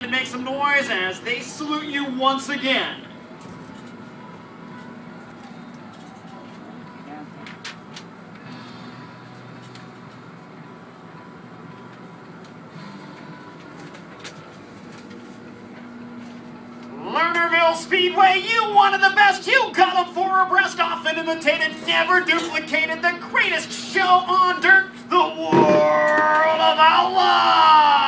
and make some noise as they salute you once again. Lernerville Speedway, you one of the best. You got them four abreast, often imitated, never duplicated. The greatest show on dirt, the world of outlaw.